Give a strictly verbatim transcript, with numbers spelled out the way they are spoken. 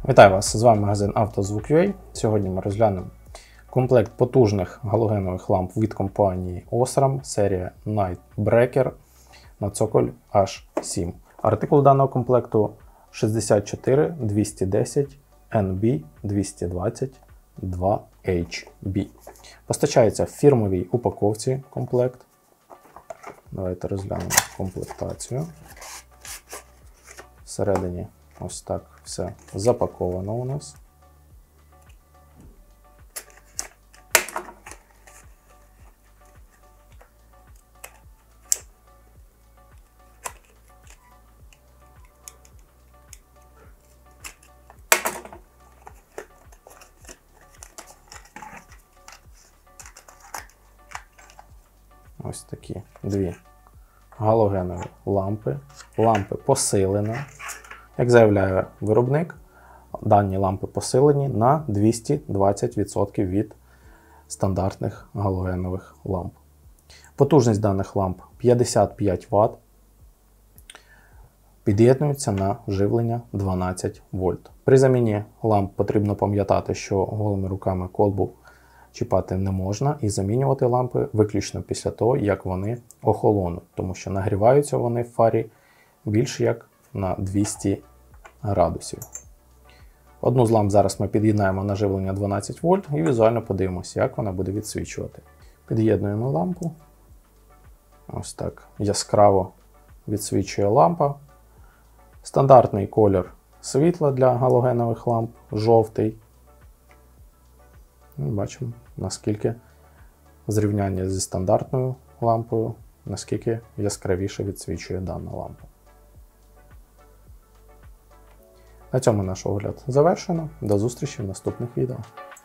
Вітаю вас! З вами магазин Автозвук.ua. Сьогодні ми розглянемо комплект потужних галогенових ламп від компанії Osram, серія Nightbreaker на цоколь аш сім. Артикул даного комплекту шістдесят чотири двісті десять ен бі двісті двадцять два ейч бі. Постачається в фірмовій упаковці комплект. Давайте розглянемо комплектацію. Всередині ось так все запаковано у нас. Ось такі дві галогенові лампи. Лампи посилені. Як заявляє виробник, дані лампи посилені на двісті двадцять відсотків від стандартних галогенових ламп. Потужність даних ламп п'ятдесят п'ять ватт. Під'єднуються на живлення дванадцять вольт. При заміні ламп потрібно пам'ятати, що голими руками колбу чіпати не можна, і замінювати лампи виключно після того, як вони охолонуть, тому що нагріваються вони в фарі більш як на двісті градусів. Одну з ламп зараз ми під'єднаємо на живлення дванадцять вольт і візуально подивимося, як вона буде відсвічувати. Під'єднуємо лампу. Ось так яскраво відсвічує лампа. Стандартний колір світла для галогенових ламп жовтий. Бачимо, наскільки зрівняння зі стандартною лампою, наскільки яскравіше відсвічує дана лампа. На цьому наш огляд завершено. До зустрічі в наступних відео.